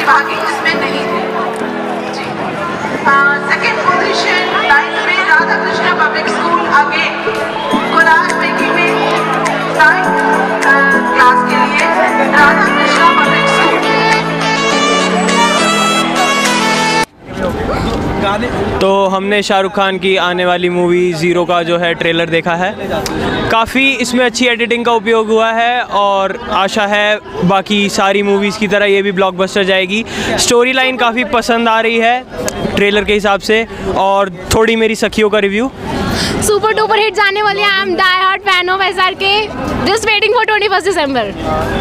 प्रतिभागी इसमें नहीं थे। सेकंड पोजीशन लाइन में राधा कृष्णा पब्लिक स्कूल आगे कोलाज मेकिंग में 9th क्लास के लिए राधा कृष्णा पब्लिक स्कूल। तो हमने शाहरुख खान की आने वाली मूवी ज़ीरो का जो है ट्रेलर देखा है। काफ़ी इसमें अच्छी एडिटिंग का उपयोग हुआ है और आशा है बाकी सारी मूवीज़ की तरह ये भी ब्लॉकबस्टर जाएगी। स्टोरी लाइन काफ़ी पसंद आ रही है ट्रेलर के हिसाब से। और थोड़ी मेरी सखियों का रिव्यू, सुपर डुपर हिट जाने वाली है। I am die hard fan of SRK, just waiting for 21 December.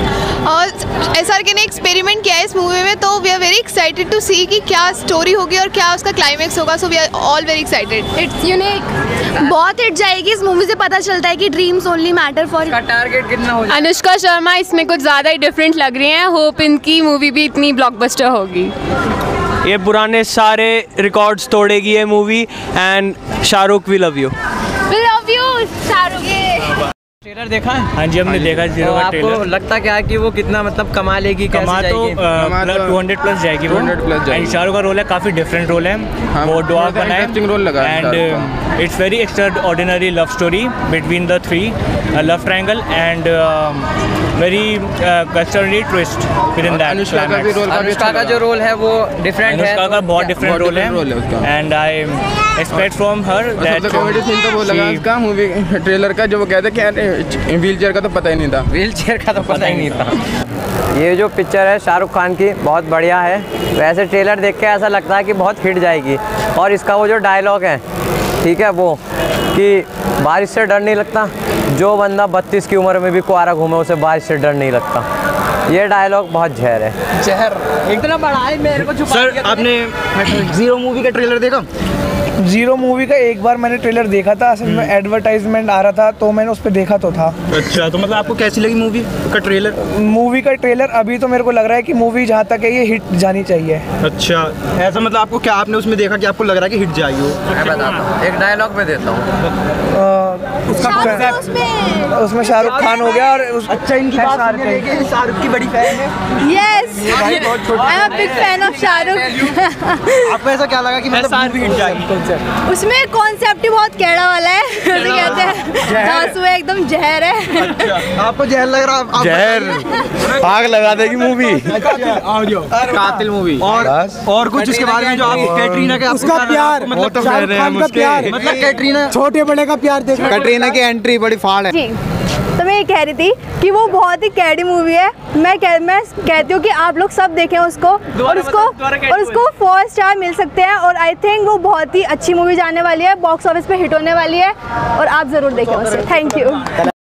और SRK ने एक्सपेरिमेंट किया है इस मूवी में, तो we are very excited to see कि क्या स्टोरी होगी और क्या उसका क्लाइमेक्स होगा। So we are all very excited. It's unique, बहुत हिट जाएगी। इस मूवी से पता चलता है कि dreams only matter for. Target कितना हो जाए? अनुष्का शर्मा इसमें कुछ ज़्यादा ही डिफरेंट लग रही हैं। होप इनकी मूवी भी इतनी ब्लॉकबस्टर होगी। ये पुराने सारे रिकॉर्ड्स तोड़ेगी ये movie. And Shahrukh we love you. We love you Shahrukh. Trailer देखा है? हाँ जी, हमने देखा ज़ीरो का ट्रेलर। आपको लगता क्या है कि वो कितना मतलब कमा लेगी? कमा तो 200 प्लस जाएगी। 200 प्लस जाएगी। एंड शाहरुख का रोल है काफ़ी डिफरेंट रोल है। हाँ, वो डॉग बना है रोल लगा and it's very extraordinary love story between the three love triangle and very extraordinary twist with in that. Anushka का जो रोल है वो डिफरेंट है। अनुष्का का बहुत डिफरेंट रोल है and I expect from her that. Comedy scene तो वो लगा इसका मूवी ट्रेलर का, जो वो कहते कि व्हील चेयर का तो पता ही नहीं था। व्हील चेयर का तो पता ही नहीं था। ये जो पिक्चर है शाहरुख खान की बहुत बढ़िया है। वैसे ट्रेलर देख के ऐसा लगता है कि बहुत हिट जाएगी। और इसका वो जो डायलॉग है, ठीक है, वो कि बारिश से डर नहीं लगता। जो बंदा 32 की उम्र में भी कुआरा घूमे उसे बारिश से डर नहीं लगता। ये डायलॉग बहुत जहर है। जहर इतना बड़ा है मेरे को। सर आपने ज़ीरो मूवी का ट्रेलर देखा? ज़ीरो मूवी का एक बार मैंने ट्रेलर देखा था। असल में एडवर्टाइजमेंट आ रहा था तो मैंने उस पर देखा तो था। अच्छा, तो मतलब आपको कैसी लगी मूवी का ट्रेलर? मूवी का ट्रेलर अभी तो मेरे को लग रहा है कि मूवी जहाँ तक है ये हिट जानी चाहिए। अच्छा, ऐसा मतलब आपको क्या आपने उसमें देखा कि आपको लग रहा है कि हिट जाएगी वो? मैं बताता हूँ, एक डायलॉग में देता हूँ। उसमें शाहरुख खान हो गया और अच्छा, इनकी बात शाहरुख की बड़ी फैन है। Yes, I am a big fan of Shahrukh. आपको ऐसा क्या लगा कि मतलब मूवी हिट जाएगी? उसमें कॉन्सेप्ट ही बहुत कैड़ा वाला है। जैसे कहते हैं आंसू एकदम जहर है। अच्छा, आपको जहर लग रहा? जहर आग लगा देगी मूवी। कातिल मूवी। और कुछ इसके बारे में जो आप कैटरीना के उसका प्यार, मतलब शाहरुख खान का प्यार, मतलब कैटरीना छोटे बड़े का प्यार देखा। कैटरीना की एंट्री बड़ी फाड़ है। जी, तो मैं ये कह रही थी कि वो बहुत ही कैडी मूवी है। मैं कहती हूँ कि आप लोग सब देखें उसको और उसको 4 स्टार मिल सकते हैं। और आई थिंक वो बहुत ही अच्छी मूवी जाने वाली है, बॉक्स ऑफिस पे हिट होने वाली है और आप ज़रूर देखें उसे। Thank you.